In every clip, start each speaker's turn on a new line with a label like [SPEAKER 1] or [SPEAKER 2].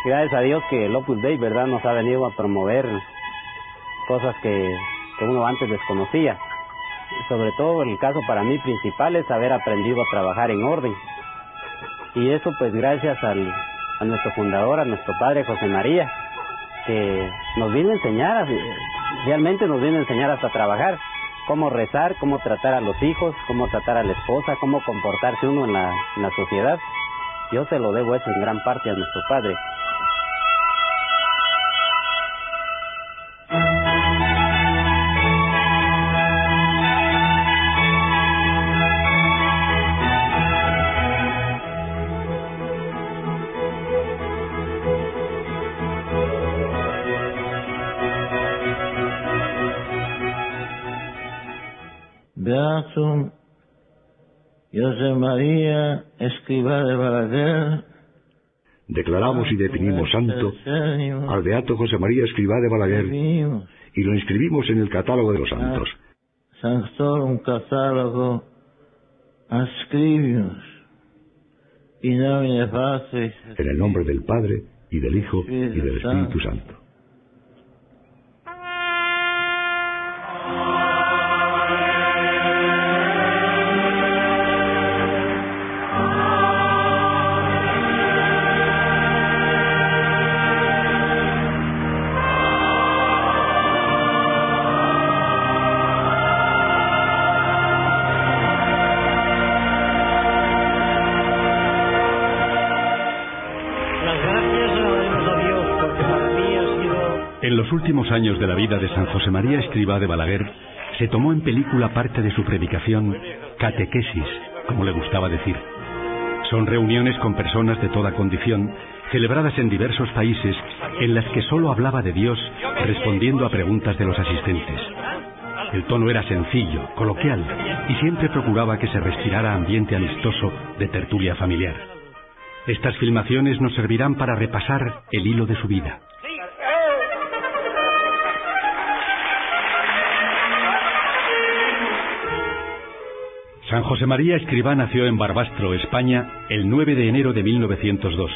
[SPEAKER 1] gracias a Dios que el Opus Dei, ¿verdad?, nos ha venido a promover cosas que uno antes desconocía. Sobre todo el caso para mí principal es haber aprendido a trabajar en orden. Y eso pues gracias a nuestro fundador, a nuestro padre José María, que nos vino a enseñar, realmente nos vino a enseñar hasta trabajar, cómo rezar, cómo tratar a los hijos, cómo tratar a la esposa, cómo comportarse uno en la sociedad. Yo se lo debo eso en gran parte a nuestro padre.
[SPEAKER 2] Beato José María Escrivá de Balaguer.
[SPEAKER 3] Declaramos y definimos santo al Beato José María Escrivá de Balaguer y lo inscribimos en el catálogo de los santos.
[SPEAKER 2] Sanctorum catálogo ascribimus in nomine Patris,
[SPEAKER 3] en el nombre del Padre y del Hijo y del Espíritu Santo.
[SPEAKER 4] En los últimos años de la vida de San José María Escrivá de Balaguer se tomó en película parte de su predicación, catequesis, como le gustaba decir. Son reuniones con personas de toda condición, celebradas en diversos países, en las que solo hablaba de Dios, respondiendo a preguntas de los asistentes. El tono era sencillo, coloquial, y siempre procuraba que se respirara ambiente amistoso de tertulia familiar. Estas filmaciones nos servirán para repasar el hilo de su vida. San José María Escrivá nació en Barbastro, España, el 9 de enero de 1902.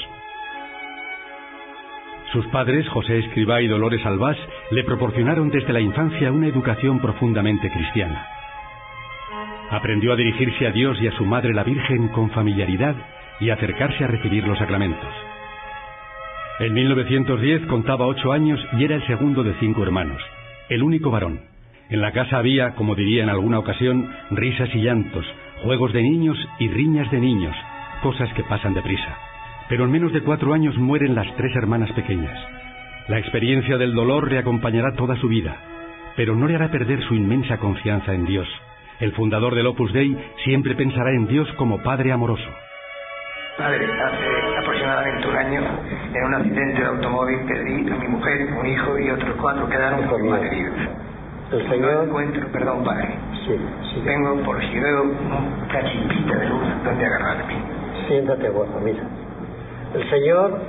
[SPEAKER 4] Sus padres, José Escrivá y Dolores Albás, le proporcionaron desde la infancia una educación profundamente cristiana. Aprendió a dirigirse a Dios y a su Madre la Virgen con familiaridad y a acercarse a recibir los sacramentos. En 1910 contaba 8 años y era el segundo de 5 hermanos, el único varón. En la casa había, como diría en alguna ocasión, risas y llantos, juegos de niños y riñas de niños, cosas que pasan deprisa. Pero en menos de 4 años mueren las 3 hermanas pequeñas. La experiencia del dolor le acompañará toda su vida, pero no le hará perder su inmensa confianza en Dios. El fundador del Opus Dei siempre pensará en Dios como Padre amoroso.
[SPEAKER 5] Padre, hace aproximadamente un año, en un accidente de automóvil, perdí a mi mujer, un hijo y otros 4 quedaron malheridos.
[SPEAKER 6] El Señor...
[SPEAKER 5] No encuentro, perdón, Padre.
[SPEAKER 6] Sí.
[SPEAKER 5] Vengo por si veo una chispita de luz donde agarrarme.
[SPEAKER 6] Siéntate, guapo, mira. El Señor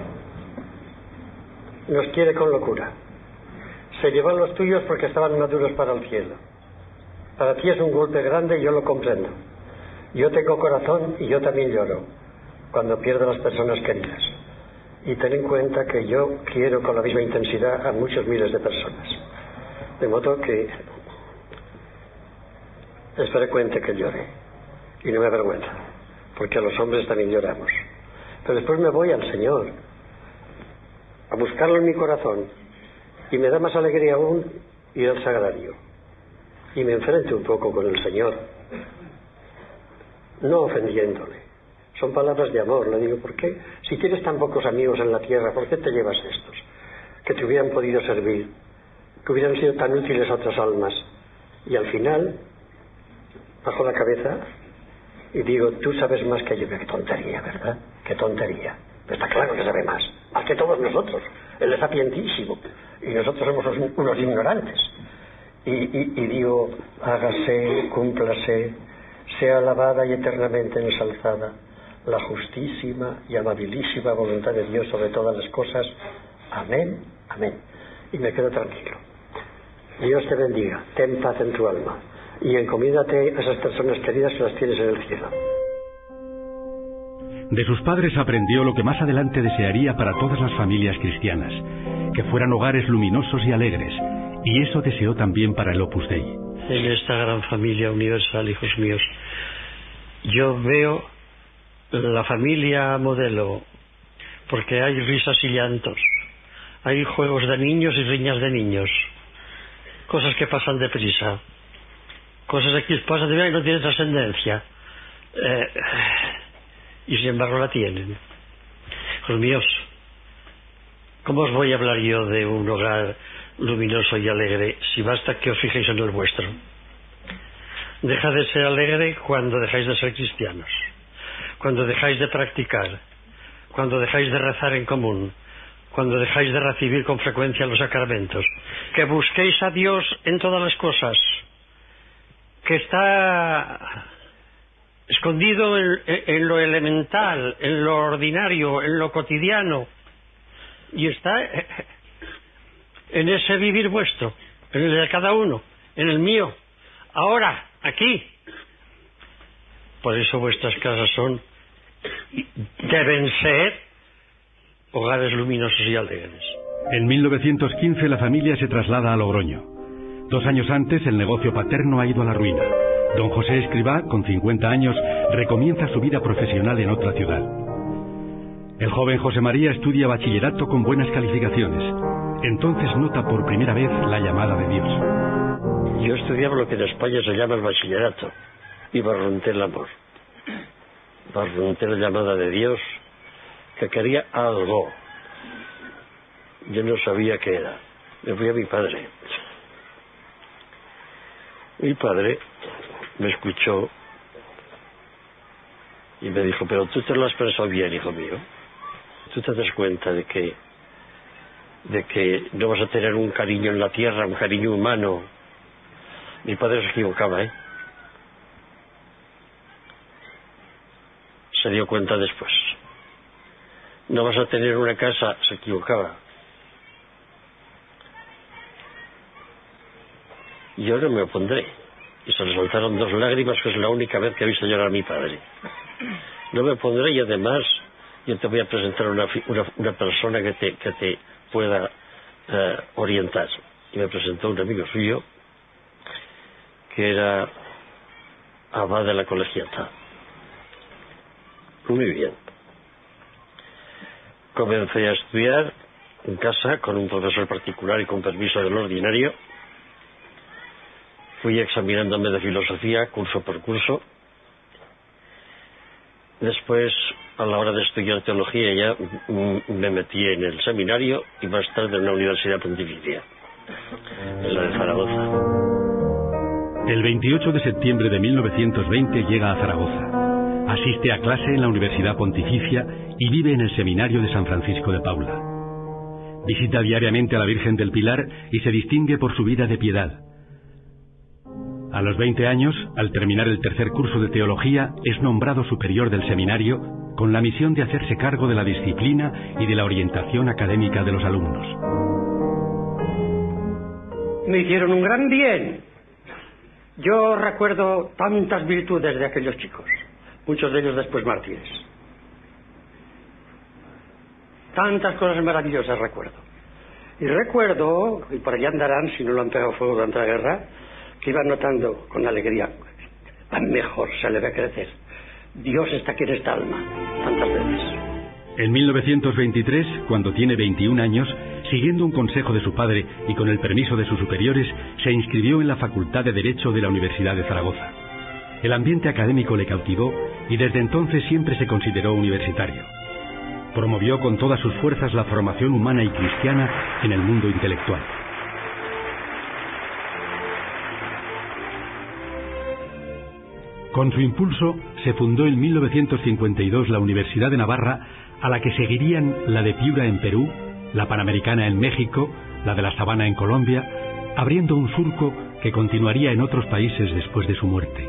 [SPEAKER 6] nos quiere con locura. Se llevan los tuyos porque estaban maduros para el cielo. Para ti es un golpe grande y yo lo comprendo. Yo tengo corazón y yo también lloro cuando pierdo a las personas queridas. Y ten en cuenta que yo quiero con la misma intensidad a muchos miles de personas. De modo que es frecuente que llore y no me avergüenza, porque los hombres también lloramos. Pero después me voy al Señor a buscarlo en mi corazón y me da más alegría aún ir al sagrario y me enfrento un poco con el Señor, no ofendiéndole. Son palabras de amor. Le digo, ¿por qué? Si tienes tan pocos amigos en la tierra, ¿por qué te llevas estos? Que te hubieran podido servir, que hubieran sido tan útiles a otras almas. Y al final bajo la cabeza y digo, tú sabes más que yo. Qué tontería, ¿verdad? Qué tontería. Pero está claro que sabe más que todos nosotros. Él es sapientísimo y nosotros somos unos ignorantes. Y digo, hágase, cúmplase, sea alabada y eternamente ensalzada la justísima y amabilísima voluntad de Dios sobre todas las cosas. Amén, amén. Y me quedo tranquilo. Dios te bendiga, ten paz en tu alma y encomiéndate a esas personas queridas que las tienes en el cielo.
[SPEAKER 4] De sus padres aprendió lo que más adelante desearía para todas las familias cristianas, que fueran hogares luminosos y alegres, y eso deseó también para el Opus Dei.
[SPEAKER 7] En esta gran familia universal, hijos míos, yo veo la familia modelo, porque hay risas y llantos, hay juegos de niños y riñas de niños, cosas que pasan deprisa, cosas que pasan de vida y no tienen trascendencia, y sin embargo la tienen. Hijos míos, ¿cómo os voy a hablar yo de un hogar luminoso y alegre si basta que os fijéis en el vuestro? Deja de ser alegre cuando dejáis de ser cristianos, cuando dejáis de practicar, cuando dejáis de rezar en común, cuando dejáis de recibir con frecuencia los sacramentos, que busquéis a Dios en todas las cosas, que está escondido en lo elemental, en lo ordinario, en lo cotidiano, y está en ese vivir vuestro, en el de cada uno, en el mío, ahora, aquí. Por eso vuestras casas deben ser hogares luminosos y alegres.
[SPEAKER 4] En 1915 la familia se traslada a Logroño. 2 años antes el negocio paterno ha ido a la ruina. Don José Escrivá, con 50 años, recomienza su vida profesional en otra ciudad. El joven José María estudia bachillerato con buenas calificaciones. Entonces nota por primera vez la llamada de Dios.
[SPEAKER 7] Yo estudiaba lo que en España se llama el bachillerato y barrunté el amor. Barrunté la llamada de Dios, que quería algo. Yo no sabía qué era. Me fui a mi padre. Mi padre me escuchó y me dijo: pero tú te lo has pensado bien, hijo mío. Tú te das cuenta de que no vas a tener un cariño en la tierra, un cariño humano. Mi padre se equivocaba, ¿eh? Se dio cuenta después. No vas a tener una casa, se equivocaba. Yo no me opondré. Y se le soltaron 2 lágrimas, que es la única vez que he visto llorar a mi padre. No me opondré, y además yo te voy a presentar una persona que te pueda orientar. Y me presentó un amigo suyo que era abad de la colegiata. Muy bien. Comencé a estudiar en casa con un profesor particular y con permiso del ordinario. Fui examinándome de filosofía curso por curso. Después, a la hora de estudiar teología, ya me metí en el seminario y más tarde en la Universidad Pontificia, en la de Zaragoza.
[SPEAKER 4] El 28 de septiembre de 1920 llega a Zaragoza. Asiste a clase en la Universidad Pontificia y vive en el Seminario de San Francisco de Paula. Visita diariamente a la Virgen del Pilar y se distingue por su vida de piedad. A los 20 años, al terminar el 3er curso de teología, es nombrado superior del seminario con la misión de hacerse cargo de la disciplina y de la orientación académica de los alumnos.
[SPEAKER 6] Me hicieron un gran bien. Yo recuerdo tantas virtudes de aquellos chicos, muchos de ellos después mártires. Tantas cosas maravillosas recuerdo. Y recuerdo, y por allá andarán si no lo han pegado fuego durante la guerra, que iban notando con alegría: tan mejor se le ve crecer. Dios está aquí en esta alma, tantas veces.
[SPEAKER 4] En 1923, cuando tiene 21 años, siguiendo un consejo de su padre y con el permiso de sus superiores, se inscribió en la Facultad de Derecho de la Universidad de Zaragoza. El ambiente académico le cautivó y desde entonces siempre se consideró universitario. Promovió con todas sus fuerzas la formación humana y cristiana en el mundo intelectual. Con su impulso se fundó en 1952 la Universidad de Navarra, a la que seguirían la de Piura en Perú, la Panamericana en México, la de La Sabana en Colombia, abriendo un surco que continuaría en otros países después de su muerte.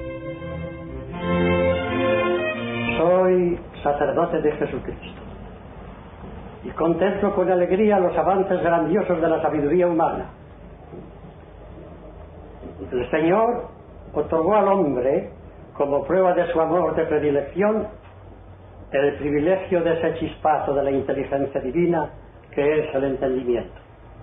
[SPEAKER 6] Soy sacerdote de Jesucristo y contemplo con alegría los avances grandiosos de la sabiduría humana. El Señor otorgó al hombre, como prueba de su amor de predilección, el privilegio de ese chispazo de la inteligencia divina que es el entendimiento.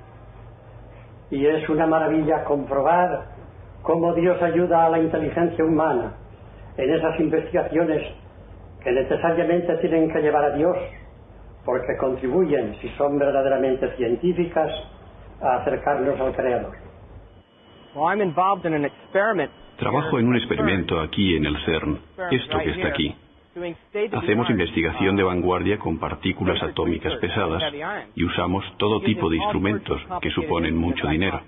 [SPEAKER 6] Y es una maravilla comprobar cómo Dios ayuda a la inteligencia humana en esas investigaciones que necesariamente tienen que llevar a Dios, porque contribuyen, si son verdaderamente científicas, a acercarnos al Creador.
[SPEAKER 8] Trabajo en un experimento aquí en el CERN, esto que está aquí. Hacemos investigación de vanguardia con partículas atómicas pesadas y usamos todo tipo de instrumentos que suponen mucho dinero.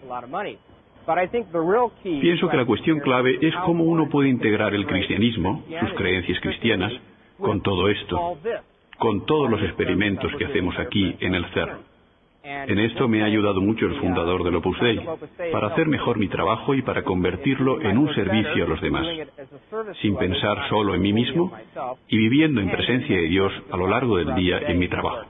[SPEAKER 8] Pienso que la cuestión clave es cómo uno puede integrar el cristianismo, sus creencias cristianas, con todo esto, con todos los experimentos que hacemos aquí en el CERN. En esto me ha ayudado mucho el fundador del Opus Dei, para hacer mejor mi trabajo y para convertirlo en un servicio a los demás, sin pensar solo en mí mismo y viviendo en presencia de Dios a lo largo del día en mi trabajo.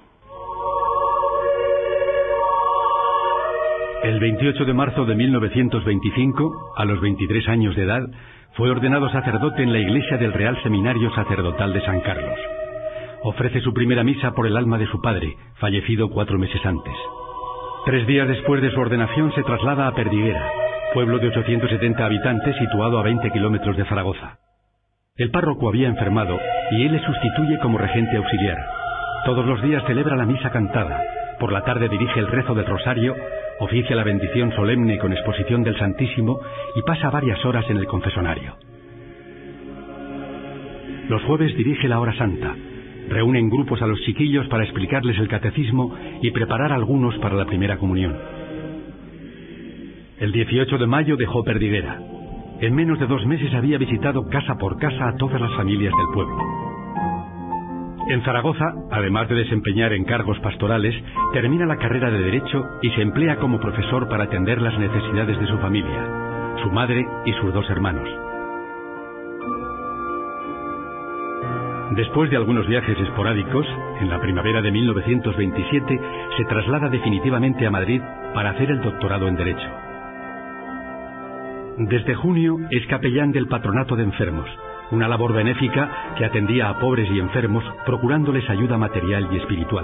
[SPEAKER 4] El 28 de marzo de 1925, a los 23 años de edad, fue ordenado sacerdote en la iglesia del Real Seminario Sacerdotal de San Carlos. Ofrece su primera misa por el alma de su padre, fallecido 4 meses antes. 3 días después de su ordenación se traslada a Perdiguera, pueblo de 870 habitantes situado a 20 kilómetros de Zaragoza. El párroco había enfermado y él le sustituye como regente auxiliar. Todos los días celebra la misa cantada. Por la tarde dirige el rezo del rosario, oficia la bendición solemne con exposición del Santísimo y pasa varias horas en el confesonario. Los jueves dirige la hora santa. Reúne en grupos a los chiquillos para explicarles el catecismo y preparar a algunos para la primera comunión. El 18 de mayo dejó Perdiguera. En menos de 2 meses había visitado casa por casa a todas las familias del pueblo. En Zaragoza, además de desempeñar encargos pastorales, termina la carrera de Derecho y se emplea como profesor para atender las necesidades de su familia, su madre y sus 2 hermanos. Después de algunos viajes esporádicos, en la primavera de 1927 se traslada definitivamente a Madrid para hacer el doctorado en Derecho. Desde junio es capellán del Patronato de Enfermos, una labor benéfica que atendía a pobres y enfermos, procurándoles ayuda material y espiritual.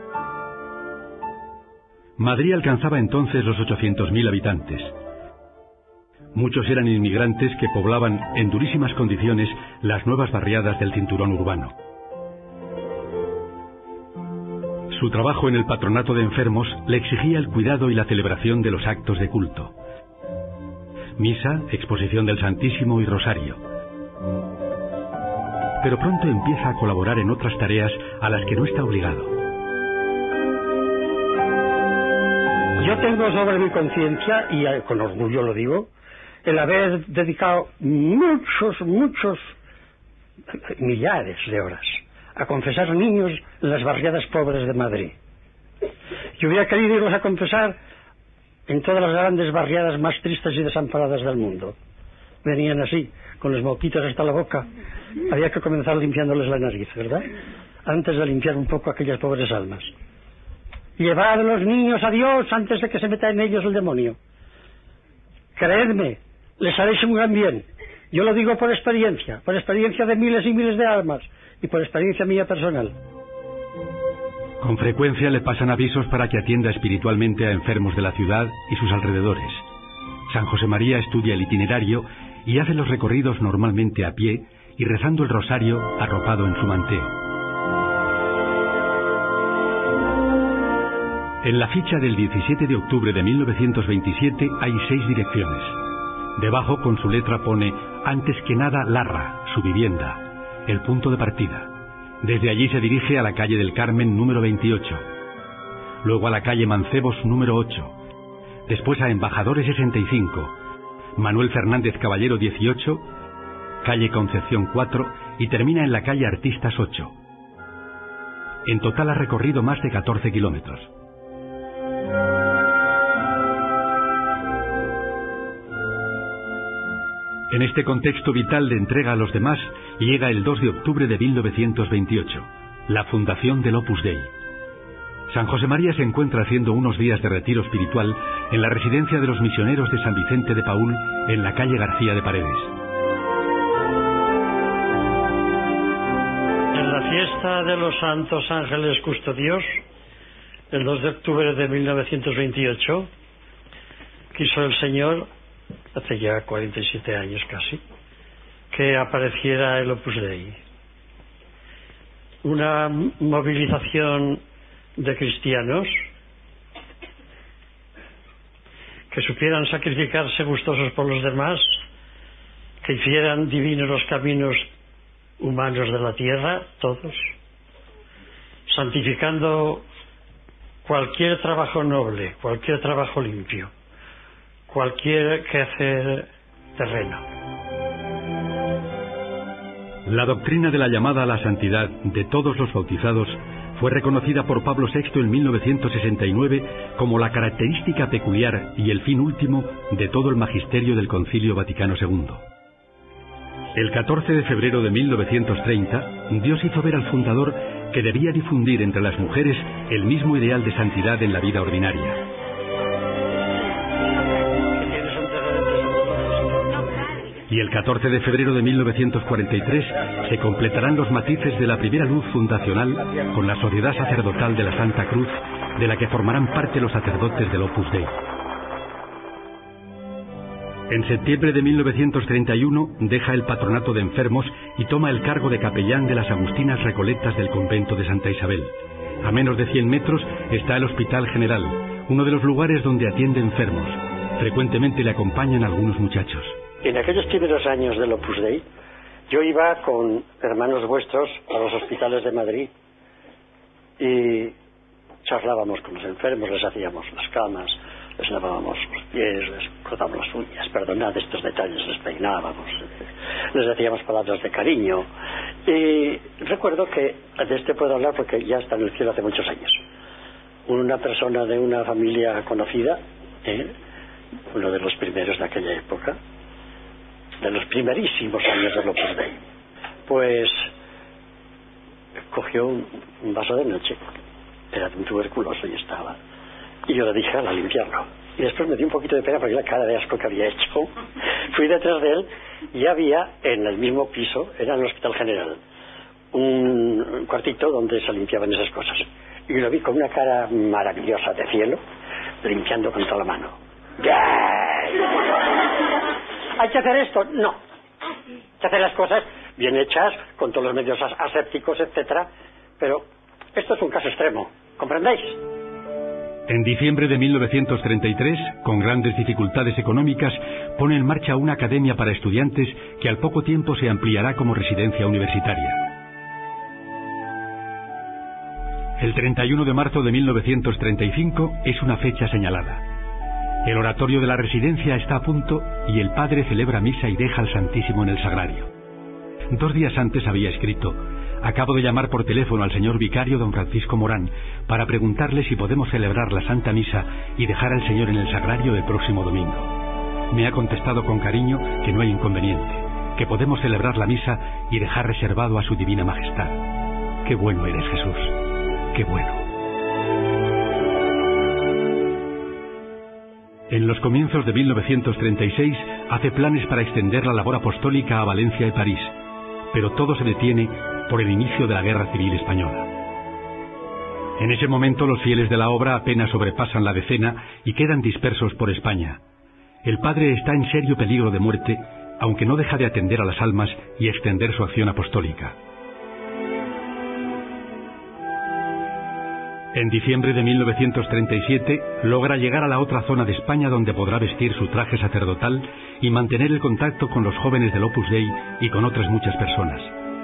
[SPEAKER 4] Madrid alcanzaba entonces los 800.000 habitantes. Muchos eran inmigrantes que poblaban en durísimas condiciones las nuevas barriadas del cinturón urbano. Su trabajo en el Patronato de Enfermos le exigía el cuidado y la celebración de los actos de culto. Misa, exposición del Santísimo y rosario. Pero pronto empieza a colaborar en otras tareas a las que no está obligado.
[SPEAKER 6] Yo tengo sobre mi conciencia, y con orgullo lo digo, el haber dedicado muchos, millares de horas a confesar niños en las barriadas pobres de Madrid. Yo hubiera querido irlos a confesar en todas las grandes barriadas más tristes y desamparadas del mundo. Venían así, con los moquitos hasta la boca. Había que comenzar limpiándoles la nariz, ¿verdad? Antes de limpiar un poco aquellas pobres almas. Llevad a los niños a Dios antes de que se meta en ellos el demonio. Creedme, les haréis un gran bien. Yo lo digo por experiencia de miles y miles de almas y por experiencia mía personal.
[SPEAKER 4] Con frecuencia le pasan avisos para que atienda espiritualmente a enfermos de la ciudad y sus alrededores. San José María estudia el itinerario y hace los recorridos normalmente a pie y rezando el rosario arropado en su manteo. En la ficha del 17 de octubre de 1927 hay 6 direcciones. Debajo con su letra pone, antes que nada, Larra, su vivienda, el punto de partida. Desde allí se dirige a la calle del Carmen número 28, luego a la calle Mancebos número 8, después a Embajadores 65, Manuel Fernández Caballero 18, calle Concepción 4 y termina en la calle Artistas 8. En total ha recorrido más de 14 kilómetros. En este contexto vital de entrega a los demás llega el 2 de octubre de 1928, la fundación del Opus Dei. San José María se encuentra haciendo unos días de retiro espiritual en la residencia de los misioneros de San Vicente de Paúl, en la calle García de Paredes.
[SPEAKER 7] En la la fiesta de los Santos Ángeles Custodios, el 2 de octubre de 1928, quiso el Señor, hace ya 47 años casi, que apareciera el Opus Dei. Una movilización de cristianos que supieran sacrificarse gustosos por los demás, que hicieran divinos los caminos humanos de la tierra, todos, santificando cualquier trabajo noble, cualquier trabajo limpio, cualquier quehacer terreno.
[SPEAKER 4] La doctrina de la llamada a la santidad de todos los bautizados fue reconocida por Pablo VI en 1969 como la característica peculiar y el fin último de todo el magisterio del Concilio Vaticano II. El 14 de febrero de 1930, Dios hizo ver al fundador que debía difundir entre las mujeres el mismo ideal de santidad en la vida ordinaria. Y el 14 de febrero de 1943 se completarán los matices de la primera luz fundacional con la Sociedad Sacerdotal de la Santa Cruz, de la que formarán parte los sacerdotes del Opus Dei. En septiembre de 1931 deja el patronato de enfermos y toma el cargo de capellán de las Agustinas Recoletas del convento de Santa Isabel. A menos de 100 metros está el Hospital General, uno de los lugares donde atiende enfermos. Frecuentemente le acompañan algunos muchachos.
[SPEAKER 6] En aquellos primeros años del Opus Dei, yo iba con hermanos vuestros a los hospitales de Madrid y charlábamos con los enfermos, les hacíamos las camas, les lavábamos los pies, les cortábamos las uñas, perdonad estos detalles, les peinábamos, les decíamos palabras de cariño. Y recuerdo que, de este puedo hablar porque ya está en el cielo hace muchos años, una persona de una familia conocida, uno de los primeros de aquella época, de los primerísimos años del Opus Dei, pues cogió un vaso de noche, era de un tuberculoso y estaba, y yo le dije a limpiarlo, y después me dio un poquito de pena porque la cara de asco que había hecho. Fui detrás de él y había en el mismo piso, era en el Hospital General, un cuartito donde se limpiaban esas cosas, y lo vi con una cara maravillosa de cielo limpiando con toda la mano. ¿Hay que hacer esto? No. Hay que hacer las cosas bien hechas, con todos los medios asépticos, etcétera. Pero esto es un caso extremo, ¿comprendéis?
[SPEAKER 4] En diciembre de 1933, con grandes dificultades económicas, pone en marcha una academia para estudiantes que al poco tiempo se ampliará como residencia universitaria. El 31 de marzo de 1935 es una fecha señalada. El oratorio de la residencia está a punto y el padre celebra misa y deja al Santísimo en el sagrario. 2 días antes había escrito: acabo de llamar por teléfono al señor vicario don Francisco Morán para preguntarle si podemos celebrar la Santa Misa y dejar al Señor en el sagrario el próximo domingo. Me ha contestado con cariño que no hay inconveniente, que podemos celebrar la misa y dejar reservado a su Divina Majestad. Qué bueno eres, Jesús, qué bueno. En los comienzos de 1936 hace planes para extender la labor apostólica a Valencia y París, pero todo se detiene por el inicio de la Guerra Civil Española. En ese momento los fieles de la obra apenas sobrepasan la decena y quedan dispersos por España. El padre está en serio peligro de muerte, aunque no deja de atender a las almas y extender su acción apostólica. En diciembre de 1937 logra llegar a la otra zona de España donde podrá vestir su traje sacerdotal y mantener el contacto con los jóvenes del Opus Dei y con otras muchas personas.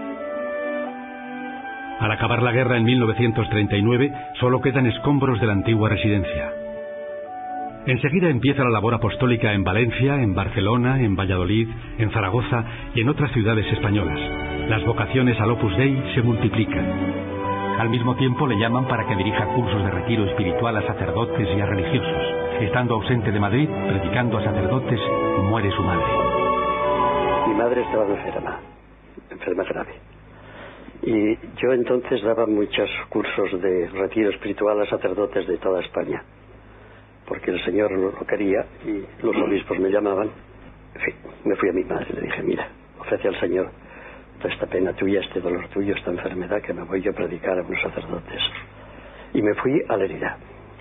[SPEAKER 4] Al acabar la guerra en 1939 solo quedan escombros de la antigua residencia. Enseguida empieza la labor apostólica en Valencia, en Barcelona, en Valladolid, en Zaragoza y en otras ciudades españolas. Las vocaciones al Opus Dei se multiplican. Al mismo tiempo le llaman para que dirija cursos de retiro espiritual a sacerdotes y a religiosos. Estando ausente de Madrid, predicando a sacerdotes, muere su madre.
[SPEAKER 6] Mi madre estaba enferma grave. Y yo entonces daba muchos cursos de retiro espiritual a sacerdotes de toda España, porque el Señor lo quería y los obispos me llamaban. En fin, me fui a mi madre y le dije: mira, ofrece al Señor esta pena tuya, este dolor tuyo, esta enfermedad, que me voy yo a predicar a unos sacerdotes. Y me fui a Lerida.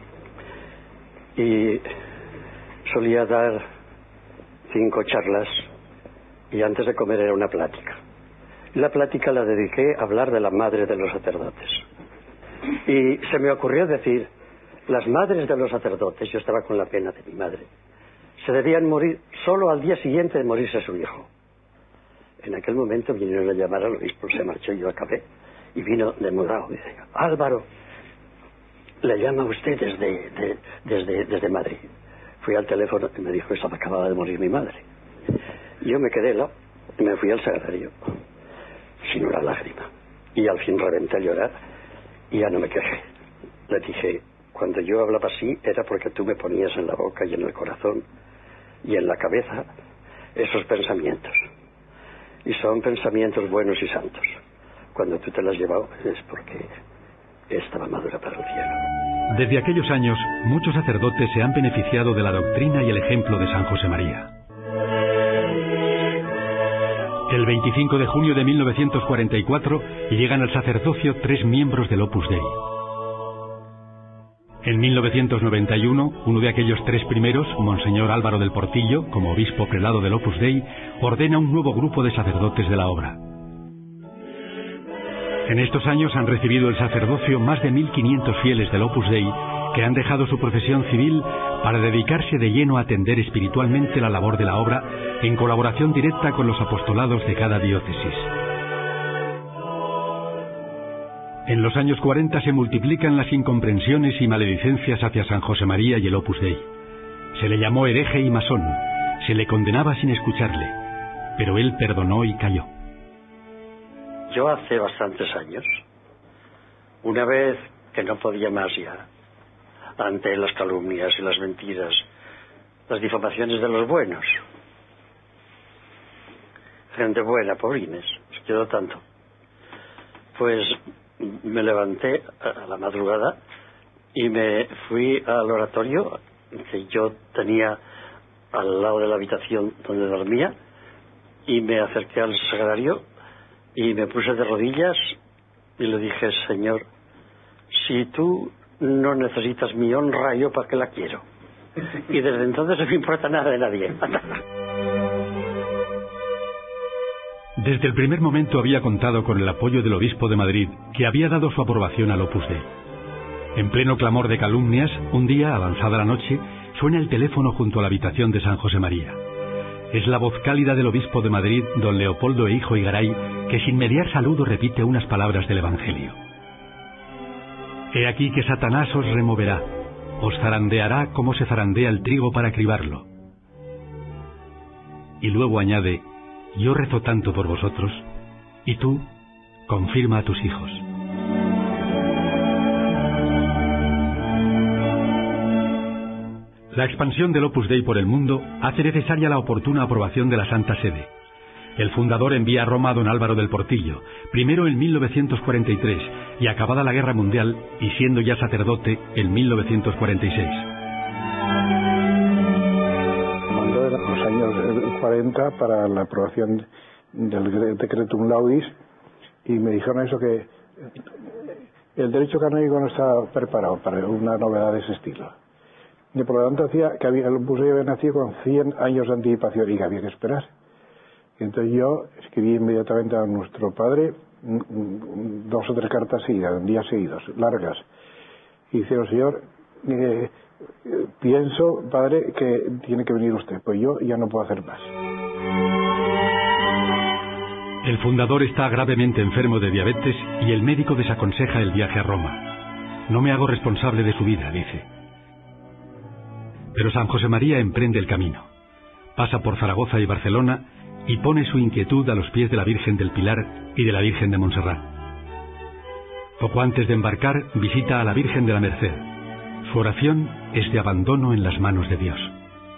[SPEAKER 6] Y solía dar 5 charlas, y antes de comer era una plática. Y la plática la dediqué a hablar de la madre de los sacerdotes. Y se me ocurrió decir, las madres de los sacerdotes, yo estaba con la pena de mi madre, se debían morir solo al día siguiente de morirse su hijo. En aquel momento vinieron a llamar al obispo, se marchó y yo acabé. Y vino demudado y dice, Álvaro, le llama a usted desde Madrid. Fui al teléfono y me dijo que acababa de morir mi madre. Yo me quedé helado y me fui al sagrario sin una lágrima. Y al fin reventé a llorar y ya no me quejé. Le dije, cuando yo hablaba así era porque tú me ponías en la boca y en el corazón y en la cabeza esos pensamientos. Y son pensamientos buenos y santos. Cuando tú te las has llevado es porque estaba madura para el cielo.
[SPEAKER 4] Desde aquellos años, muchos sacerdotes se han beneficiado de la doctrina y el ejemplo de San José María. El 25 de junio de 1944 llegan al sacerdocio 3 miembros del Opus Dei. En 1991, uno de aquellos 3 primeros, Monseñor Álvaro del Portillo, como obispo prelado del Opus Dei, ordena un nuevo grupo de sacerdotes de la obra. En estos años han recibido el sacerdocio más de 1.500 fieles del Opus Dei que han dejado su profesión civil para dedicarse de lleno a atender espiritualmente la labor de la obra en colaboración directa con los apostolados de cada diócesis. En los años 40 se multiplican las incomprensiones y maledicencias hacia San José María y el Opus Dei. Se le llamó hereje y masón, se le condenaba sin escucharle, pero él perdonó y calló.
[SPEAKER 6] Yo hace bastantes años, una vez que no podía más ya, ante las calumnias y las mentiras, las difamaciones de los buenos, gente buena, pobrines, os quiero tanto, pues me levanté a la madrugada y me fui al oratorio que yo tenía al lado de la habitación donde dormía y me acerqué al sagrario y me puse de rodillas y le dije, Señor, si tú no necesitas mi honra, ¿yo para qué la quiero? Y desde entonces no me importa nada de nadie.
[SPEAKER 4] Desde el primer momento había contado con el apoyo del obispo de Madrid, que había dado su aprobación al Opus Dei. En pleno clamor de calumnias, un día, avanzada la noche, suena el teléfono junto a la habitación de San José María. Es la voz cálida del obispo de Madrid, don Leopoldo Hijo y Garay, que sin mediar saludo repite unas palabras del Evangelio. He aquí que Satanás os removerá, os zarandeará como se zarandea el trigo para cribarlo. Y luego añade, yo rezo tanto por vosotros, y tú, confirma a tus hijos. La expansión del Opus Dei por el mundo hace necesaria la oportuna aprobación de la Santa Sede. El fundador envía a Roma a don Álvaro del Portillo, primero en 1943 y acabada la Guerra Mundial y siendo ya sacerdote en 1946.
[SPEAKER 9] Mandó en los años 40 para la aprobación del Decretum Laudis y me dijeron eso, que el derecho canónico no está preparado para una novedad de ese estilo. Y por lo tanto hacía que el Opus Dei había nacido con 100 años de anticipación y que había que esperar. Entonces yo escribí inmediatamente a nuestro padre 2 o 3 cartas seguidas, en días seguidos, largas. Y dice, Señor, pienso, padre, que tiene que venir usted, pues yo ya no puedo hacer más.
[SPEAKER 4] El fundador está gravemente enfermo de diabetes y el médico desaconseja el viaje a Roma. No me hago responsable de su vida, dice. Pero San José María emprende el camino. Pasa por Zaragoza y Barcelona y pone su inquietud a los pies de la Virgen del Pilar y de la Virgen de Montserrat. Poco antes de embarcar, visita a la Virgen de la Merced. Su oración es de abandono en las manos de Dios.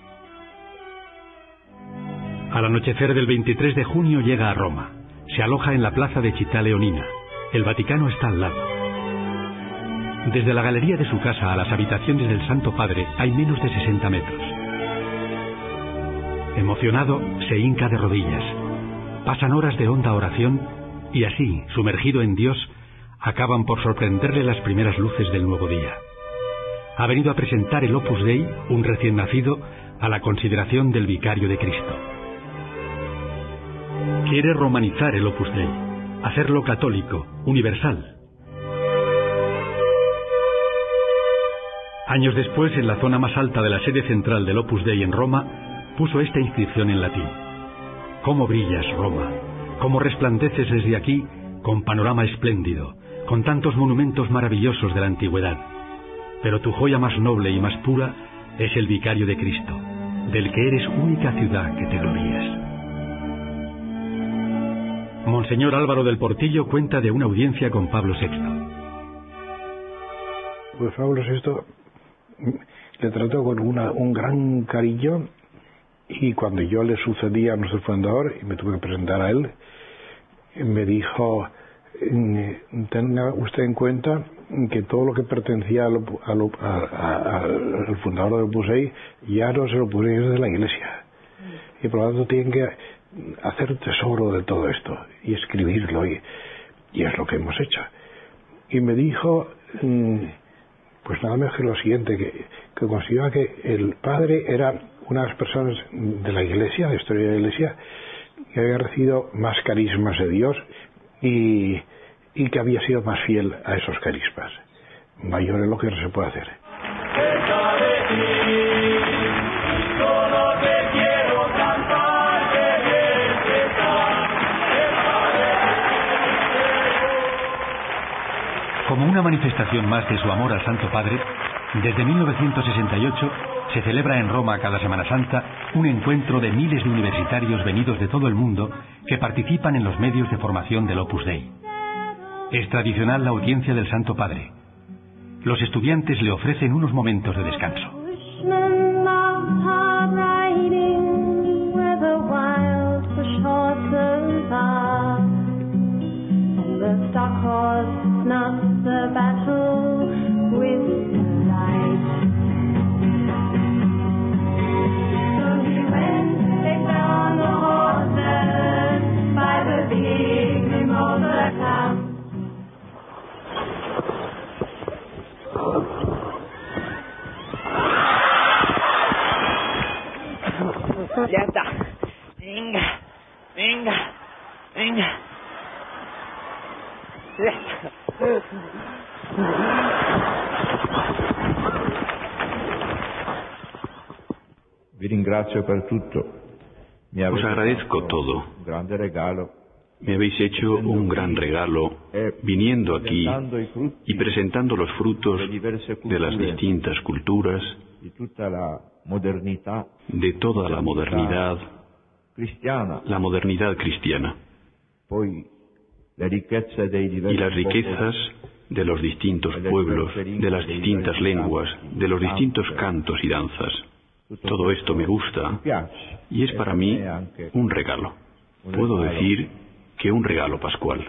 [SPEAKER 4] Al anochecer del 23 de junio llega a Roma. Se aloja en la plaza de Città Leonina. El Vaticano está al lado. Desde la galería de su casa a las habitaciones del Santo Padre hay menos de 60 metros. Emocionado, se hinca de rodillas. pasan horas de honda oración y así, sumergido en Dios, acaban por sorprenderle las primeras luces del nuevo día. Ha venido a presentar el Opus Dei, un recién nacido, a la consideración del vicario de Cristo. Quiere romanizar el Opus Dei, hacerlo católico, universal. Años después, en la zona más alta de la sede central del Opus Dei en Roma, puso esta inscripción en latín: «Cómo brillas, Roma, cómo resplandeces desde aquí con panorama espléndido, con tantos monumentos maravillosos de la antigüedad. Pero tu joya más noble y más pura es el vicario de Cristo, del que eres única ciudad que te glorías». Monseñor Álvaro del Portillo cuenta de una audiencia con Pablo VI.
[SPEAKER 9] Pues Pablo VI le trató con un gran cariño, y cuando yo le sucedí a nuestro fundador y me tuve que presentar a él, me dijo: tenga usted en cuenta que todo lo que pertenecía al fundador del Opus Dei ya no se lo pusieron desde la Iglesia, y por lo tanto tienen que hacer tesoro de todo esto y escribirlo, y es lo que hemos hecho. Y me dijo pues nada menos que lo siguiente, que consideraba que el padre era una de las personas de la Iglesia, de la historia de la Iglesia, que había recibido más carismas de Dios y que había sido más fiel a esos carismas. Mayor es lo que no se puede hacer.
[SPEAKER 4] Como una manifestación más de su amor al Santo Padre, desde 1968 se celebra en Roma cada Semana Santa un encuentro de miles de universitarios venidos de todo el mundo que participan en los medios de formación del Opus Dei. Es tradicional la audiencia del Santo Padre. Los estudiantes le ofrecen unos momentos de descanso.
[SPEAKER 10] Ya está. Venga, venga, venga. Ya está.
[SPEAKER 8] Os agradezco todo. Me habéis hecho un gran regalo viniendo aquí y presentando los frutos de las distintas culturas, de toda la modernidad cristiana, y las riquezas de los distintos pueblos, de las distintas lenguas, de los distintos cantos y danzas. Todo esto me gusta y es para mí un regalo. Puedo decir que un regalo pascual.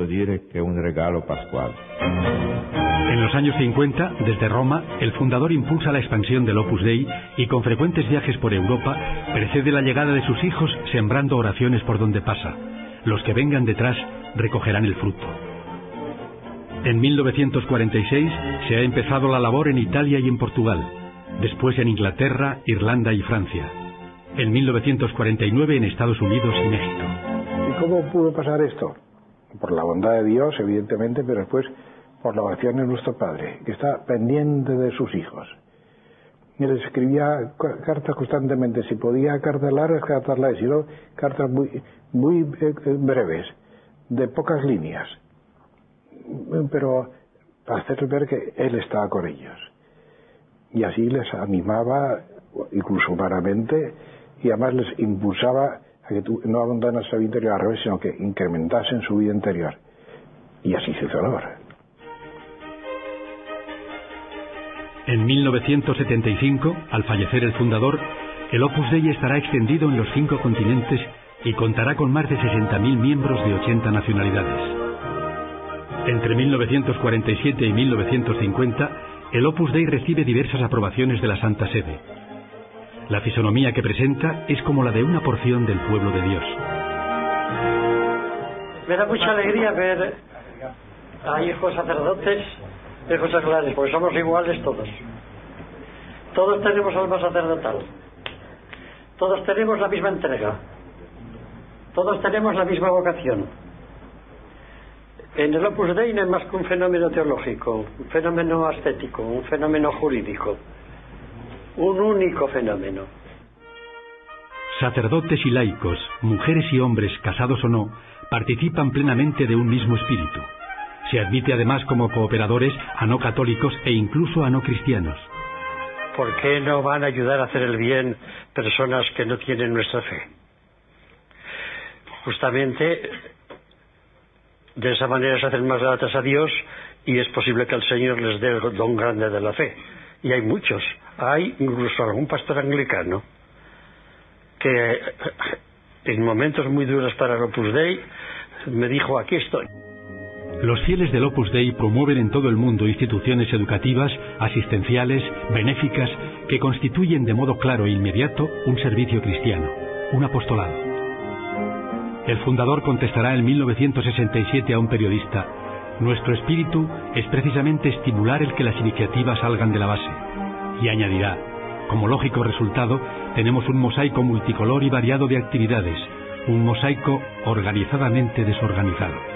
[SPEAKER 4] En los años 50, desde Roma, el fundador impulsa la expansión del Opus Dei y con frecuentes viajes por Europa precede la llegada de sus hijos sembrando oraciones por donde pasa. Los que vengan detrás recogerán el fruto. En 1946 se ha empezado la labor en Italia y en Portugal, después en Inglaterra, Irlanda y Francia. En 1949 en Estados Unidos y México.
[SPEAKER 9] ¿Y cómo pudo pasar esto? Por la bondad de Dios, evidentemente, pero después por la oración de nuestro Padre, que está pendiente de sus hijos. Y les escribía cartas constantemente, si podía cartas largas, cartas largas, si no, cartas muy breves, de pocas líneas, pero para hacerles ver que Él estaba con ellos. Y así les animaba, incluso humanamente, y además les impulsaba a que no abandonasen su vida interior al revés, sino que incrementasen su vida interior. Y así se hizo ahora.
[SPEAKER 4] En 1975, al fallecer el fundador, el Opus Dei estará extendido en los 5 continentes y contará con más de 60.000 miembros de 80 nacionalidades. Entre 1947 y 1950, el Opus Dei recibe diversas aprobaciones de la Santa Sede. La fisonomía que presenta es como la de una porción del pueblo de Dios.
[SPEAKER 6] Me da mucha alegría ver a hijos sacerdotes de José Clares, porque somos iguales todos. Todos tenemos alma sacerdotal. Todos tenemos la misma entrega. Todos tenemos la misma vocación. En el Opus Dei no es más que un fenómeno teológico, un fenómeno estético, un fenómeno jurídico. Un único fenómeno.
[SPEAKER 4] Sacerdotes y laicos, mujeres y hombres, casados o no, participan plenamente de un mismo espíritu. Se admite además como cooperadores a no católicos e incluso a no cristianos.
[SPEAKER 6] ¿Por qué no van a ayudar a hacer el bien personas que no tienen nuestra fe? Justamente de esa manera se hacen más gratas a Dios y es posible que el Señor les dé el don grande de la fe. Y hay muchos. Hay incluso algún pastor anglicano que en momentos muy duros para el Opus Dei me dijo: aquí estoy.
[SPEAKER 4] Los fieles del Opus Dei promueven en todo el mundo instituciones educativas, asistenciales, benéficas, que constituyen de modo claro e inmediato un servicio cristiano, un apostolado. El fundador contestará en 1967 a un periodista: nuestro espíritu es precisamente estimular el que las iniciativas salgan de la base. Y añadirá: como lógico resultado, tenemos un mosaico multicolor y variado de actividades, un mosaico organizadamente desorganizado.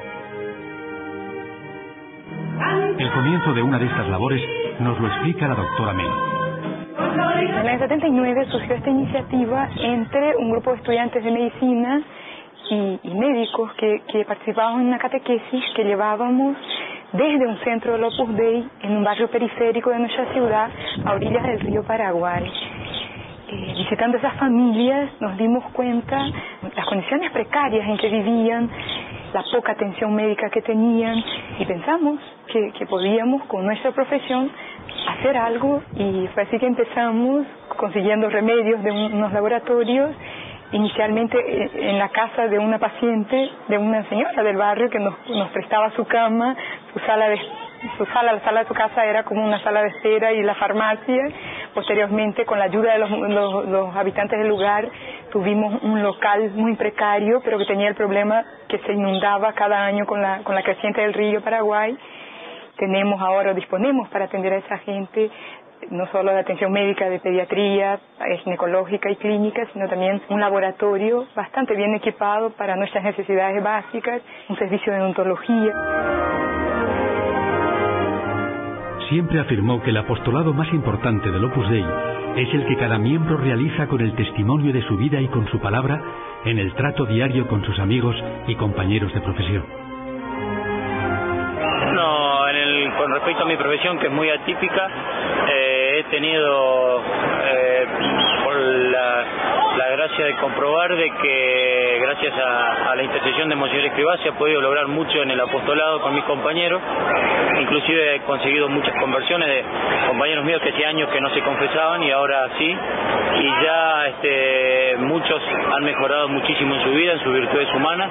[SPEAKER 4] El comienzo de una de estas labores nos lo explica la doctora Melo.
[SPEAKER 11] En el 79 surgió esta iniciativa entre un grupo de estudiantes de medicina y médicos que participaban en una catequesis que llevábamos desde un centro del Opus Dei en un barrio periférico de nuestra ciudad a orillas del río Paraguay. Visitando esas familias nos dimos cuenta de las condiciones precarias en que vivían, la poca atención médica que tenían, y pensamos que podíamos con nuestra profesión hacer algo, y fue así que empezamos consiguiendo remedios de unos laboratorios, inicialmente en la casa de una paciente, de una señora del barrio que nos prestaba su cama, la sala de su casa era como una sala de espera y la farmacia. Posteriormente, con la ayuda de los habitantes del lugar, tuvimos un local muy precario, pero que tenía el problema que se inundaba cada año con la creciente del río Paraguay. Disponemos para atender a esa gente, no solo de atención médica, de pediatría, ginecológica y clínica, sino también un laboratorio bastante bien equipado para nuestras necesidades básicas, un servicio de odontología.
[SPEAKER 4] Siempre afirmó que el apostolado más importante del Opus Dei es el que cada miembro realiza con el testimonio de su vida y con su palabra en el trato diario con sus amigos y compañeros de profesión.
[SPEAKER 12] Con respecto a mi profesión, que es muy atípica, he tenido la gracia de comprobar de que gracias a la intercesión de Monseñor Escrivá se ha podido lograr mucho en el apostolado con mis compañeros. Inclusive he conseguido muchas conversiones de compañeros míos que hacía años que no se confesaban y ahora sí, y ya muchos han mejorado muchísimo en su vida, en sus virtudes humanas.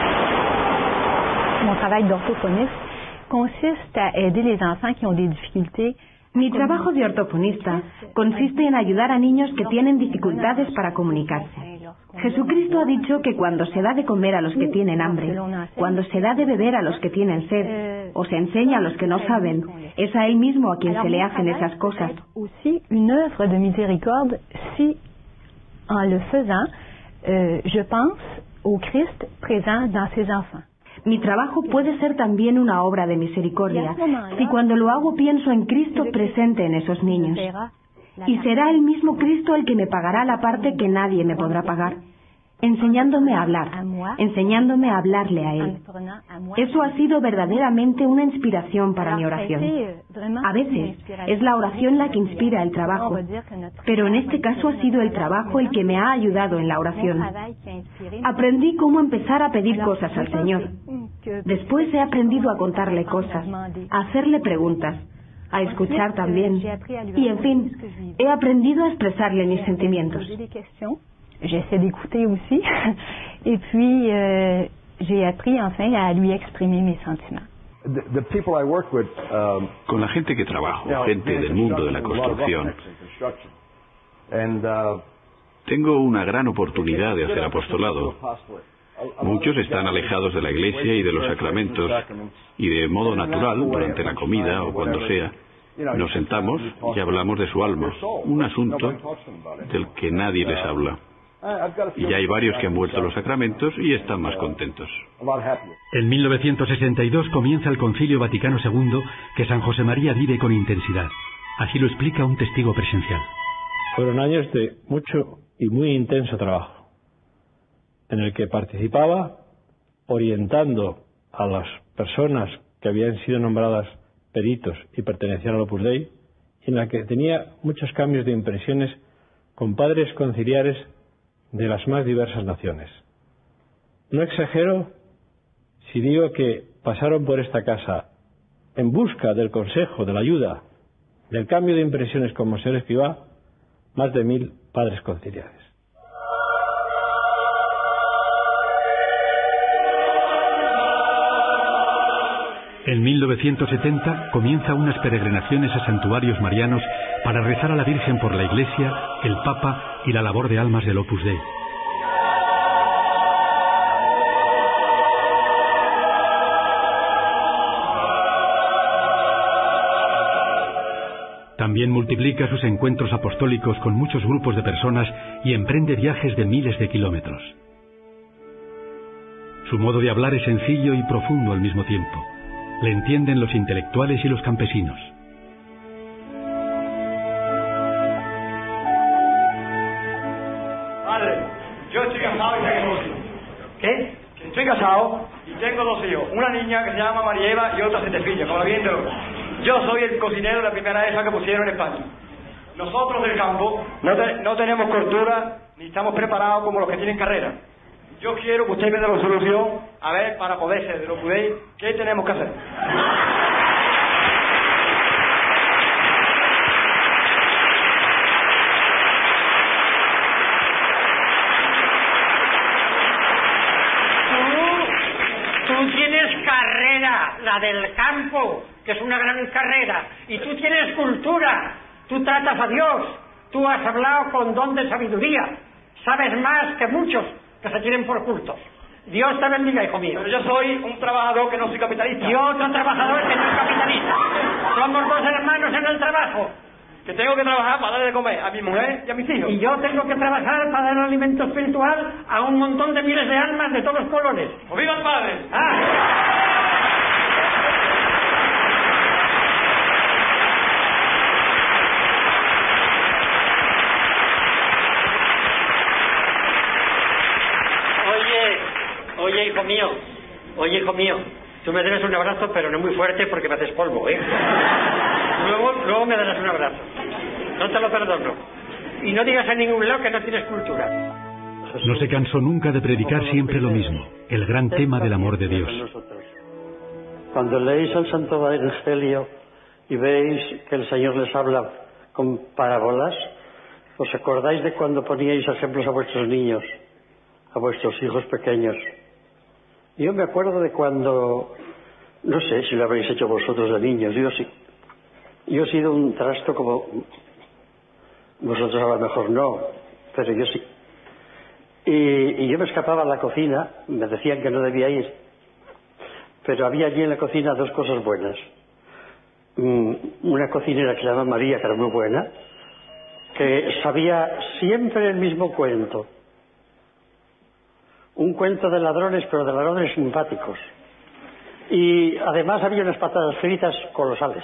[SPEAKER 13] Mon travail d'orthophoniste consiste à aider les enfants qui ont des difficultés.
[SPEAKER 14] Mi trabajo de ortofonista consiste en ayudar a niños que tienen dificultades para comunicarse. Jesucristo ha dicho que cuando se da de comer a los que tienen hambre, cuando se da de beber a los que tienen sed, o se enseña a los que no saben, es a Él mismo a quien se le hacen esas cosas.
[SPEAKER 13] Aussi une œuvre de miséricorde si, en le faisant, je pense au Christ présent dans ses enfants.
[SPEAKER 14] Mi trabajo puede ser también una obra de misericordia, si cuando lo hago pienso en Cristo presente en esos niños. Y será el mismo Cristo el que me pagará la parte que nadie me podrá pagar, enseñándome a hablar, enseñándome a hablarle a Él. Eso ha sido verdaderamente una inspiración para mi oración. A veces es la oración la que inspira el trabajo, pero en este caso ha sido el trabajo el que me ha ayudado en la oración. Aprendí cómo empezar a pedir cosas al Señor. Después he aprendido a contarle cosas, a hacerle preguntas, a escuchar también. Y en fin, he aprendido a expresarle mis sentimientos.
[SPEAKER 13] J'essaie d'écouter aussi. Et puis, j'ai appris enfin à lui exprimer mes sentiments.
[SPEAKER 8] Con la gente que trabajo, gente del mundo de la construcción, tengo una gran oportunidad de hacer apostolado, Muchos están alejados de la iglesia y de los sacramentos, y de modo natural, durante la comida o cuando sea, nos sentamos y hablamos de su alma, un asunto del que nadie les habla. Y ya hay varios que han vuelto a los sacramentos y están más contentos.
[SPEAKER 4] En 1962 comienza el Concilio Vaticano II, que San José María vive con intensidad. Así lo explica un testigo presencial.
[SPEAKER 9] Fueron años de mucho y muy intenso trabajo, en el que participaba orientando a las personas que habían sido nombradas peritos y pertenecían al Opus Dei, y en la que tenía muchos cambios de impresiones con padres conciliares de las más diversas naciones. No exagero si digo que pasaron por esta casa en busca del consejo, de la ayuda, del cambio de impresiones con Monseñor Escrivá, más de 1000 padres conciliares.
[SPEAKER 4] En 1970 comienza unas peregrinaciones a santuarios marianos para rezar a la Virgen por la Iglesia, el Papa y la labor de almas del Opus Dei. También multiplica sus encuentros apostólicos con muchos grupos de personas y emprende viajes de miles de kilómetros. Su modo de hablar es sencillo y profundo al mismo tiempo. Le entienden los intelectuales y los campesinos.
[SPEAKER 15] Padre, yo estoy casado y tengo 2 hijos. ¿Qué? Que estoy casado y tengo 2 hijos. Una niña que se llama María Eva y otra Setefilla, como la viendo. Yo soy el cocinero de la primera esa que pusieron en España. Nosotros del campo no tenemos cultura ni estamos preparados como los que tienen carrera. Yo quiero que usted me dé la solución, a ver, para poder ser de lo que podéis, ¿qué tenemos que hacer?
[SPEAKER 7] Tú tienes carrera, la del campo, que es una gran carrera, y tú tienes cultura, tú tratas a Dios, tú has hablado con don de sabiduría, sabes más que muchos que se tienen por cultos. Dios te bendiga, hijo mío.
[SPEAKER 15] Pero yo soy un trabajador que no soy capitalista.
[SPEAKER 7] Y otro trabajador que no es capitalista. Somos 2 hermanos en el trabajo.
[SPEAKER 15] Que tengo que trabajar para darle de comer a mi mujer y a mis hijos.
[SPEAKER 7] Y yo tengo que trabajar para dar alimento espiritual a un montón de miles de almas de todos los colores.
[SPEAKER 15] ¡Pues viva el Padre!
[SPEAKER 7] Oye, hijo mío, tú me debes un abrazo, pero no muy fuerte porque me haces polvo, ¿eh? Luego me darás un abrazo. No te lo perdono. Y no digas a ningún lado que no tienes cultura.
[SPEAKER 4] No se cansó nunca de predicar siempre lo mismo, el gran tema del amor de Dios.
[SPEAKER 6] Cuando leéis el Santo Evangelio y veis que el Señor les habla con parábolas, ¿os acordáis de cuando poníais ejemplos a vuestros niños, a vuestros hijos pequeños? Yo me acuerdo de cuando, no sé si lo habréis hecho vosotros de niños, yo sí. Yo he sido un trasto como vosotros, a lo mejor no, pero yo sí. Y yo me escapaba a la cocina, me decían que no debía ir, pero había allí en la cocina 2 cosas buenas. Una cocinera que se llama María, que era muy buena, que sabía siempre el mismo cuento. Un cuento de ladrones, pero de ladrones simpáticos. Y además había unas patatas fritas colosales.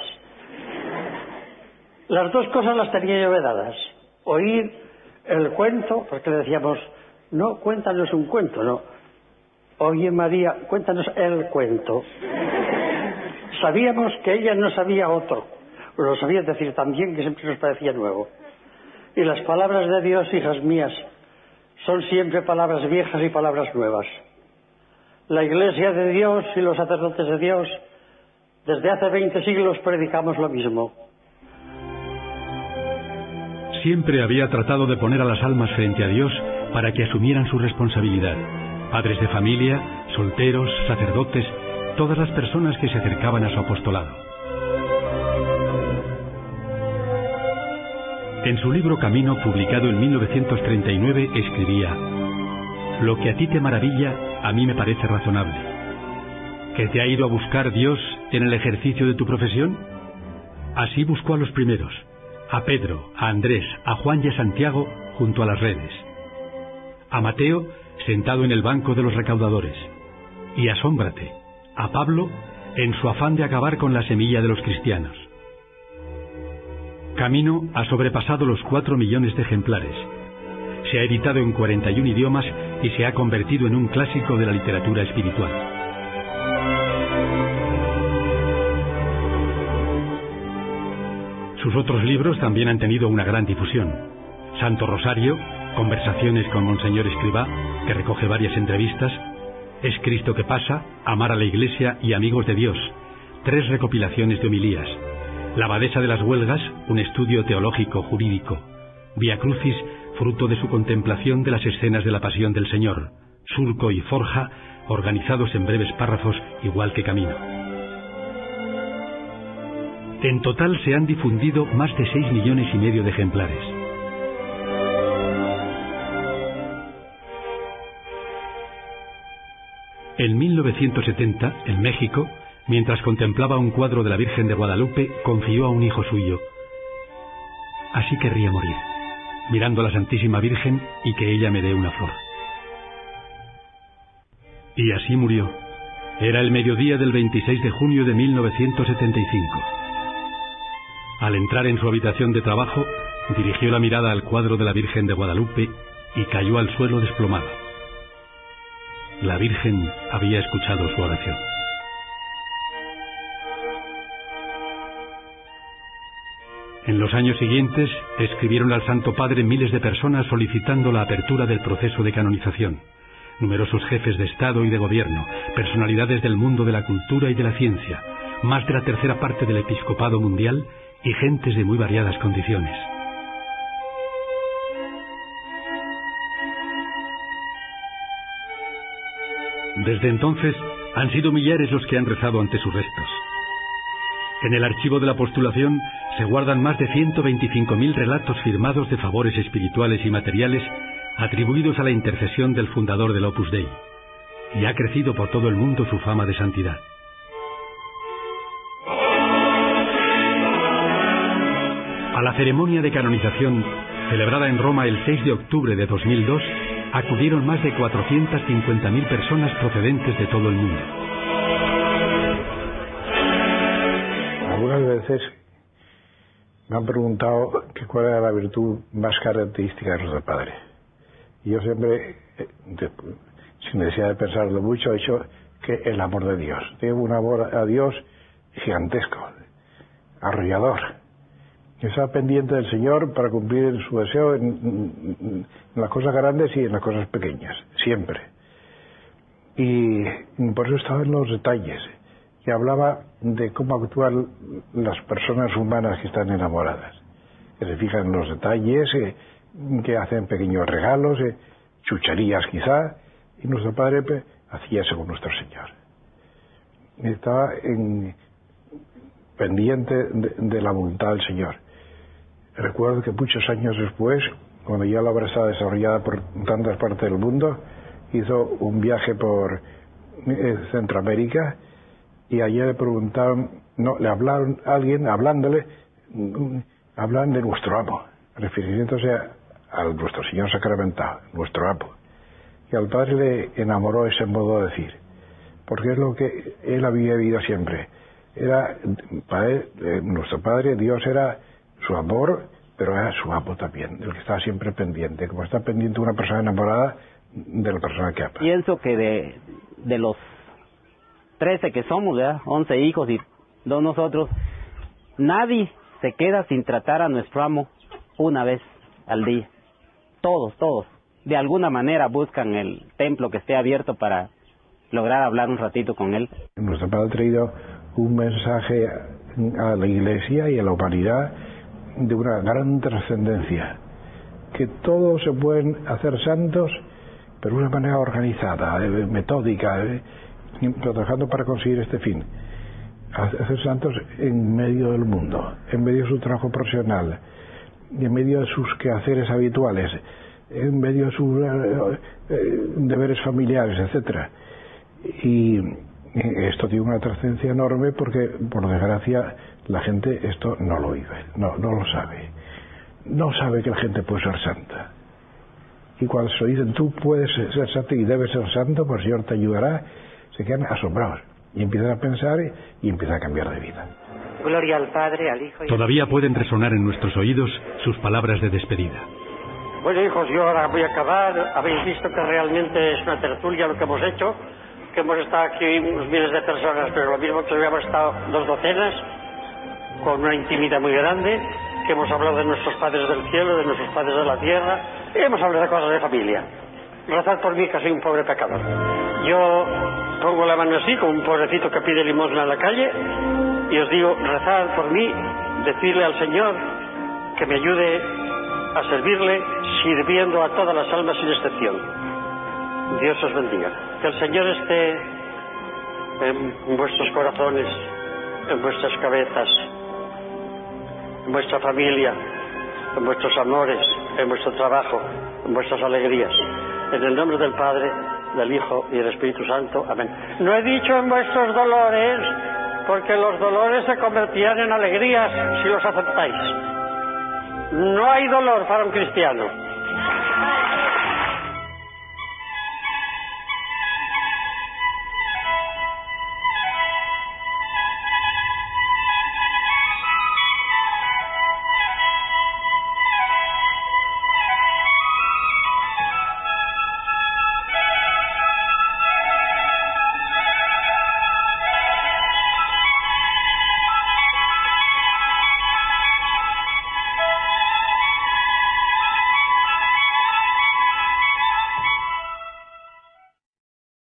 [SPEAKER 6] Las 2 cosas las tenía yo vedadas. Oír el cuento, porque le decíamos, no, cuéntanos un cuento, no. Oye, María, cuéntanos el cuento. Sabíamos que ella no sabía otro. Lo sabía decir también, que siempre nos parecía nuevo. Y las palabras de Dios, hijas mías, son siempre palabras viejas y palabras nuevas. La Iglesia de Dios y los sacerdotes de Dios, desde hace 20 siglos predicamos lo mismo.
[SPEAKER 4] Siempre había tratado de poner a las almas frente a Dios para que asumieran su responsabilidad. Padres de familia, solteros, sacerdotes, todas las personas que se acercaban a su apostolado. En su libro Camino, publicado en 1939, escribía: «Lo que a ti te maravilla a mí me parece razonable. ¿Que te ha ido a buscar Dios en el ejercicio de tu profesión? Así buscó a los primeros, a Pedro, a Andrés, a Juan y a Santiago junto a las redes, a Mateo sentado en el banco de los recaudadores, y asómbrate, a Pablo en su afán de acabar con la semilla de los cristianos. Camino ha sobrepasado los 4 millones de ejemplares. Se ha editado en 41 idiomas y se ha convertido en un clásico de la literatura espiritual. Sus otros libros también han tenido una gran difusión. Santo Rosario, Conversaciones con Monseñor Escrivá, que recoge varias entrevistas, Es Cristo que pasa, Amar a la Iglesia y Amigos de Dios, 3 recopilaciones de homilías, La Abadesa de las Huelgas, un estudio teológico jurídico, Via Crucis, fruto de su contemplación de las escenas de la Pasión del Señor, Surco y Forja, organizados en breves párrafos igual que Camino. En total se han difundido más de 6,5 millones de ejemplares. En 1970, en México, mientras contemplaba un cuadro de la Virgen de Guadalupe, confió a un hijo suyo: así querría morir, mirando a la Santísima Virgen y que ella me dé una flor. Y así murió. Era el mediodía del 26 de junio de 1975. Al entrar en su habitación de trabajo, dirigió la mirada al cuadro de la Virgen de Guadalupe y cayó al suelo desplomado. La Virgen había escuchado su oración. En los años siguientes, escribieron al Santo Padre miles de personas solicitando la apertura del proceso de canonización. Numerosos jefes de Estado y de Gobierno, personalidades del mundo de la cultura y de la ciencia, más de la tercera parte del episcopado mundial y gentes de muy variadas condiciones. Desde entonces, han sido millares los que han rezado ante sus restos. En el archivo de la postulación se guardan más de 125.000 relatos firmados de favores espirituales y materiales atribuidos a la intercesión del fundador del Opus Dei, y ha crecido por todo el mundo su fama de santidad. A la ceremonia de canonización, celebrada en Roma el 6 de octubre de 2002, acudieron más de 450.000 personas procedentes de todo el mundo.
[SPEAKER 9] Algunas veces me han preguntado que cuál era la virtud más característica de nuestro Padre. Y yo siempre, sin necesidad de pensarlo mucho, he dicho que el amor de Dios. Tiene un amor a Dios gigantesco, arrollador. Está pendiente del Señor para cumplir su deseo en las cosas grandes y en las cosas pequeñas, siempre. Y por eso estaba en los detalles. Y hablaba de cómo actúan las personas humanas que están enamoradas. Que se fijan en los detalles, que hacen pequeños regalos, chucherías quizá, y nuestro Padre hacía eso con nuestro Señor. Estaba pendiente de la voluntad del Señor. Recuerdo que muchos años después, cuando ya la obra estaba desarrollada por tantas partes del mundo, hizo un viaje por Centroamérica, y allí le preguntaron, le hablaron a alguien, hablan de nuestro amo, refiriéndose a nuestro Señor sacramentado, nuestro amo. Y al Padre le enamoró ese modo de decir, porque es lo que él había vivido siempre. Era para él, nuestro Padre, Dios era su amor, pero era su amo también, del que estaba siempre pendiente, como está pendiente una persona enamorada de la persona que ama.
[SPEAKER 1] Pienso que de los 13 que somos, ¿verdad? 11 hijos y 2 nosotros, nadie se queda sin tratar a nuestro amo una vez al día. Todos, de alguna manera buscan el templo que esté abierto para lograr hablar un ratito con él.
[SPEAKER 9] Nuestro Padre ha traído un mensaje a la Iglesia y a la humanidad de una gran trascendencia, que todos se pueden hacer santos, pero de una manera organizada, metódica, trabajando para conseguir este fin. Hacer santos en medio del mundo, en medio de su trabajo profesional, y en medio de sus quehaceres habituales, en medio de sus deberes familiares, etcétera. Y esto tiene una trascendencia enorme porque, por desgracia, la gente esto no lo vive, no lo sabe. No sabe que la gente puede ser santa. Y cuando se dicen, tú puedes ser santo y debes ser santo, pues el Señor te ayudará, se quedan asombrados y empiezan a pensar y empiezan a cambiar de vida.
[SPEAKER 16] Gloria al Padre, al Hijo y
[SPEAKER 4] Todavía pueden resonar en nuestros oídos sus palabras de despedida.
[SPEAKER 17] Bueno, hijos, yo ahora voy a acabar. Habéis visto que realmente es una tertulia lo que hemos hecho, que hemos estado aquí unos miles de personas, pero lo mismo que hubiéramos estado 2 docenas, con una intimidad muy grande, que hemos hablado de nuestros padres del cielo, de nuestros padres de la tierra, y hemos hablado de cosas de familia. Rezad por mí, que soy un pobre pecador. Yo pongo la mano así, como un pobrecito que pide limosna en la calle, y os digo, rezad por mí, decidle al Señor que me ayude a servirle, sirviendo a todas las almas sin excepción. Dios os bendiga. Que el Señor esté en vuestros corazones, en vuestras cabezas, en vuestra familia, en vuestros amores, en vuestro trabajo, en vuestras alegrías. En el nombre del Padre, del Hijo y del Espíritu Santo. Amén. No he dicho en vuestros dolores, porque los dolores se convertirán en alegrías si los aceptáis. No hay dolor para un cristiano.